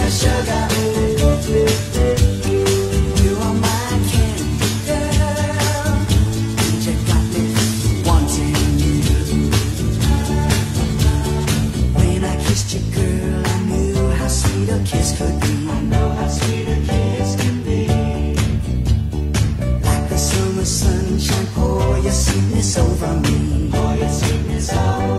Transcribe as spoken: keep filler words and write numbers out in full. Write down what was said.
sugar, sugar. You are my candy girl. You got me wanting you. When I kissed you, girl, I knew how sweet a kiss could be. I know how sweet a kiss can be. Like the summer sunshine, pour your sweetness over me. Pour your sweetness over me.